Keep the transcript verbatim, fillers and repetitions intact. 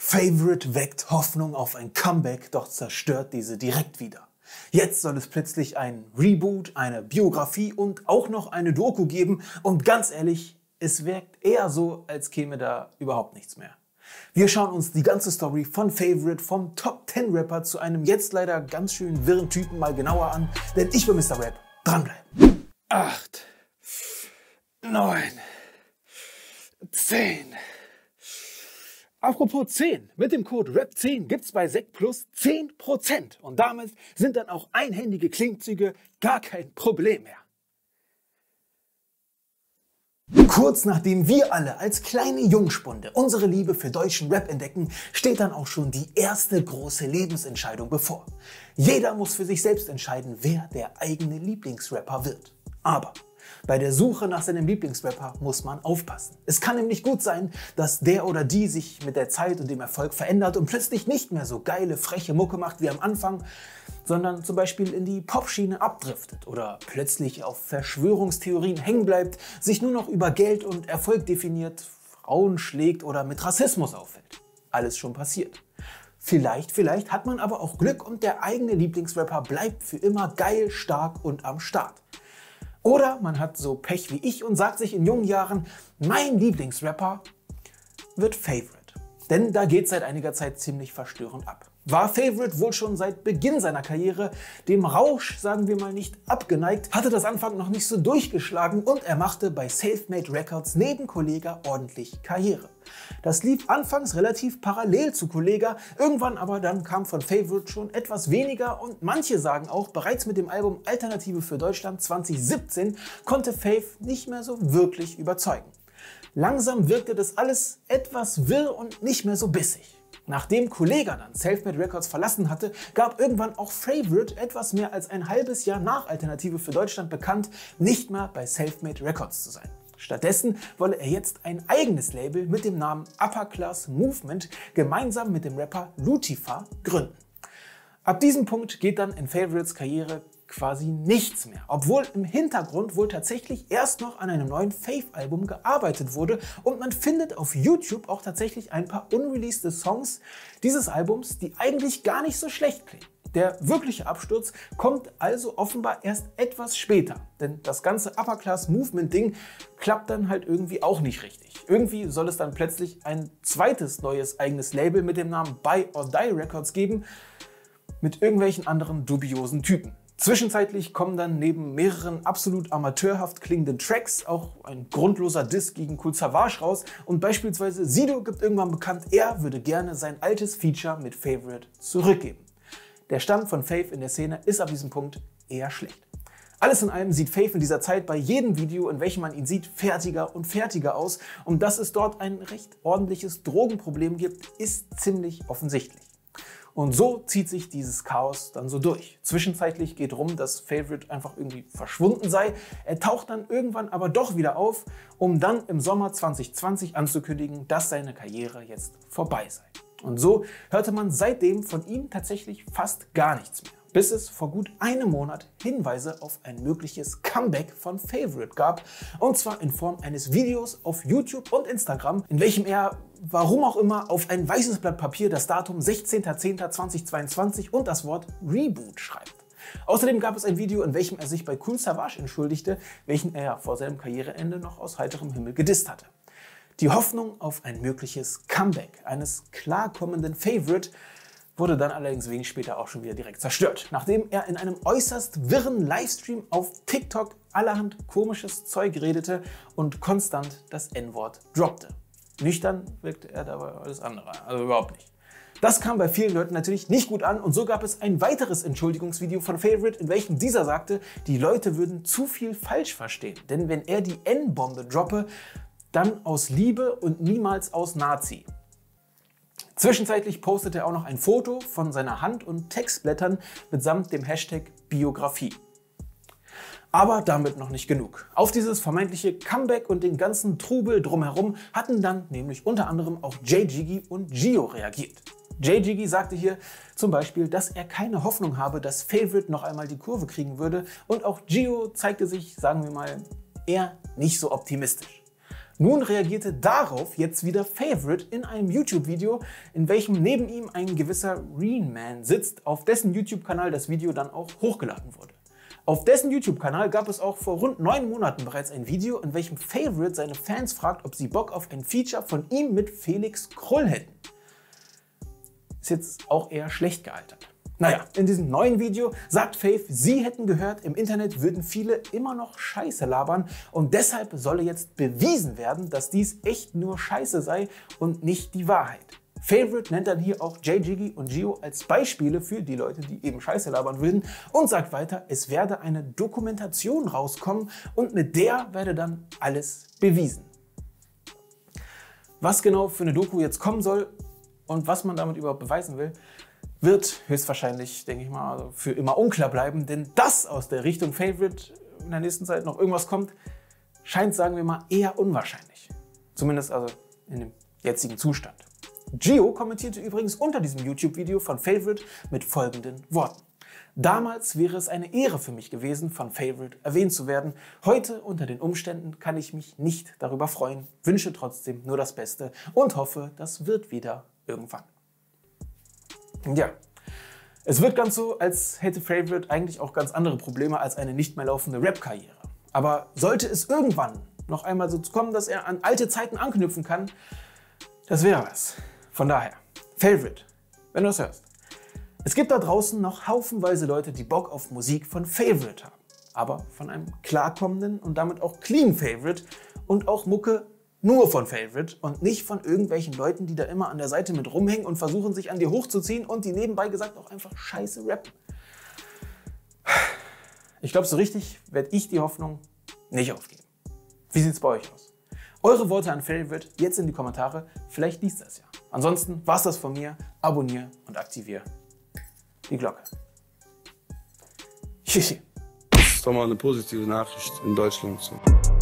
Favorite weckt Hoffnung auf ein Comeback, doch zerstört diese direkt wieder. Jetzt soll es plötzlich ein Reboot, eine Biografie und auch noch eine Doku geben. Und ganz ehrlich, es wirkt eher so, als käme da überhaupt nichts mehr. Wir schauen uns die ganze Story von Favorite, vom Top zehn Rapper zu einem jetzt leider ganz schön wirren Typen mal genauer an. Denn ich bin Mister Rap. Dranbleiben. Acht, neun, zehn. Apropos zehn, mit dem Code R A P zehn gibt's bei Sekt Plus zehn Prozent und damit sind dann auch einhändige Klimmzüge gar kein Problem mehr. Kurz nachdem wir alle als kleine Jungspunde unsere Liebe für deutschen Rap entdecken, steht dann auch schon die erste große Lebensentscheidung bevor. Jeder muss für sich selbst entscheiden, wer der eigene Lieblingsrapper wird. Aber bei der Suche nach seinem Lieblingsrapper muss man aufpassen. Es kann nämlich gut sein, dass der oder die sich mit der Zeit und dem Erfolg verändert und plötzlich nicht mehr so geile, freche Mucke macht wie am Anfang, sondern zum Beispiel in die Popschiene abdriftet oder plötzlich auf Verschwörungstheorien hängen bleibt, sich nur noch über Geld und Erfolg definiert, Frauen schlägt oder mit Rassismus auffällt. Alles schon passiert. Vielleicht, vielleicht hat man aber auch Glück und der eigene Lieblingsrapper bleibt für immer geil, stark und am Start. Oder man hat so Pech wie ich und sagt sich in jungen Jahren, mein Lieblingsrapper wird Favorite. Denn da geht seit einiger Zeit ziemlich verstörend ab. War Favorite wohl schon seit Beginn seiner Karriere dem Rausch, sagen wir mal, nicht abgeneigt, hatte das Anfang noch nicht so durchgeschlagen und er machte bei Selfmade Records neben Kollega ordentlich Karriere. Das lief anfangs relativ parallel zu Kollega, irgendwann aber dann kam von Favorite schon etwas weniger und manche sagen auch, bereits mit dem Album Alternative für Deutschland zwanzig siebzehn konnte Fav nicht mehr so wirklich überzeugen. Langsam wirkte das alles etwas wirr und nicht mehr so bissig. Nachdem Kollega dann Selfmade Records verlassen hatte, gab irgendwann auch Favorite etwas mehr als ein halbes Jahr nach Alternative für Deutschland bekannt, nicht mehr bei Selfmade Records zu sein. Stattdessen wolle er jetzt ein eigenes Label mit dem Namen Upper Class Movement gemeinsam mit dem Rapper Lucifer gründen. Ab diesem Punkt geht dann in Favorites Karriere quasi nichts mehr, obwohl im Hintergrund wohl tatsächlich erst noch an einem neuen Fav-Album gearbeitet wurde und man findet auf YouTube auch tatsächlich ein paar unreleased Songs dieses Albums, die eigentlich gar nicht so schlecht klingen. Der wirkliche Absturz kommt also offenbar erst etwas später, denn das ganze Upper Class Movement Ding klappt dann halt irgendwie auch nicht richtig. Irgendwie soll es dann plötzlich ein zweites neues eigenes Label mit dem Namen Buy or Die Records geben, mit irgendwelchen anderen dubiosen Typen. Zwischenzeitlich kommen dann neben mehreren absolut amateurhaft klingenden Tracks auch ein grundloser Diss gegen Kool Savas raus und beispielsweise Sido gibt irgendwann bekannt, er würde gerne sein altes Feature mit Favorite zurückgeben. Der Stand von Fav in der Szene ist ab diesem Punkt eher schlecht. Alles in allem sieht Fav in dieser Zeit bei jedem Video, in welchem man ihn sieht, fertiger und fertiger aus und dass es dort ein recht ordentliches Drogenproblem gibt, ist ziemlich offensichtlich. Und so zieht sich dieses Chaos dann so durch. Zwischenzeitlich geht rum, dass Favorite einfach irgendwie verschwunden sei. Er taucht dann irgendwann aber doch wieder auf, um dann im Sommer zwanzig zwanzig anzukündigen, dass seine Karriere jetzt vorbei sei. Und so hörte man seitdem von ihm tatsächlich fast gar nichts mehr. Bis es vor gut einem Monat Hinweise auf ein mögliches Comeback von Favorite gab. Und zwar in Form eines Videos auf YouTube und Instagram, in welchem er, warum auch immer, auf ein weißes Blatt Papier das Datum sechzehnter zehnter zweitausendzweiundzwanzig und das Wort Reboot schreibt. Außerdem gab es ein Video, in welchem er sich bei Kool Savas entschuldigte, welchen er vor seinem Karriereende noch aus heiterem Himmel gedisst hatte. Die Hoffnung auf ein mögliches Comeback eines klarkommenden Favorite wurde dann allerdings wenig später auch schon wieder direkt zerstört, nachdem er in einem äußerst wirren Livestream auf TikTok allerhand komisches Zeug redete und konstant das En-Wort droppte. Nüchtern wirkte er dabei alles andere, also überhaupt nicht. Das kam bei vielen Leuten natürlich nicht gut an und so gab es ein weiteres Entschuldigungsvideo von Favorite, in welchem dieser sagte, die Leute würden zu viel falsch verstehen, denn wenn er die En-Bombe droppe, dann aus Liebe und niemals aus Nazi. Zwischenzeitlich postete er auch noch ein Foto von seiner Hand und Textblättern mitsamt dem Hashtag Biografie. Aber damit noch nicht genug. Auf dieses vermeintliche Comeback und den ganzen Trubel drumherum hatten dann nämlich unter anderem auch Jay Jiggy und Gio reagiert. Jay Jiggy sagte hier zum Beispiel, dass er keine Hoffnung habe, dass Favorite noch einmal die Kurve kriegen würde und auch Gio zeigte sich, sagen wir mal, eher nicht so optimistisch. Nun reagierte darauf jetzt wieder Favorite in einem YouTube-Video, in welchem neben ihm ein gewisser Reenman sitzt, auf dessen YouTube-Kanal das Video dann auch hochgeladen wurde. Auf dessen YouTube-Kanal gab es auch vor rund neun Monaten bereits ein Video, in welchem Favorite seine Fans fragt, ob sie Bock auf ein Feature von ihm mit Felix Krull hätten. Ist jetzt auch eher schlecht gealtert. Naja, in diesem neuen Video sagt Fav, sie hätten gehört, im Internet würden viele immer noch Scheiße labern und deshalb solle jetzt bewiesen werden, dass dies echt nur Scheiße sei und nicht die Wahrheit. Favorite nennt dann hier auch Jay Jiggy und Gio als Beispiele für die Leute, die eben Scheiße labern würden und sagt weiter, es werde eine Dokumentation rauskommen und mit der werde dann alles bewiesen. Was genau für eine Doku jetzt kommen soll und was man damit überhaupt beweisen will, wird höchstwahrscheinlich, denke ich mal, also für immer unklar bleiben, denn dass aus der Richtung Favorite in der nächsten Zeit noch irgendwas kommt, scheint, sagen wir mal, eher unwahrscheinlich. Zumindest also in dem jetzigen Zustand. Gio kommentierte übrigens unter diesem YouTube-Video von Favorite mit folgenden Worten. Damals wäre es eine Ehre für mich gewesen, von Favorite erwähnt zu werden. Heute, unter den Umständen, kann ich mich nicht darüber freuen, wünsche trotzdem nur das Beste und hoffe, das wird wieder irgendwann. Ja, es wird ganz so, als hätte Favorite eigentlich auch ganz andere Probleme als eine nicht mehr laufende Rap-Karriere. Aber sollte es irgendwann noch einmal so kommen, dass er an alte Zeiten anknüpfen kann, das wäre was. Von daher, Favorite, wenn du das hörst. Es gibt da draußen noch haufenweise Leute, die Bock auf Musik von Favorite haben. Aber von einem klarkommenden und damit auch clean Favorite und auch Mucke nur von Favorite und nicht von irgendwelchen Leuten, die da immer an der Seite mit rumhängen und versuchen, sich an dir hochzuziehen und die nebenbei gesagt auch einfach scheiße rappen. Ich glaube, so richtig werde ich die Hoffnung nicht aufgeben. Wie sieht es bei euch aus? Eure Worte an Favorite jetzt in die Kommentare, vielleicht liest das ja. Ansonsten war's das von mir, abonniere und aktiviere die Glocke. Das ist doch mal eine positive Nachricht in Deutschland. So.